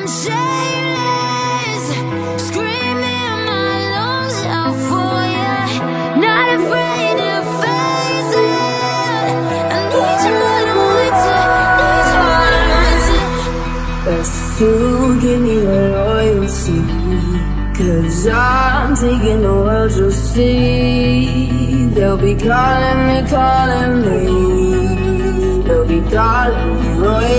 I'm shameless, screaming my lungs out for you. Not afraid to face it. I need you more than winter, need you more than winter. Best to give me your loyalty, 'cause I'm taking the world, you'll see. They'll be calling me, calling me. They'll be calling me royalty.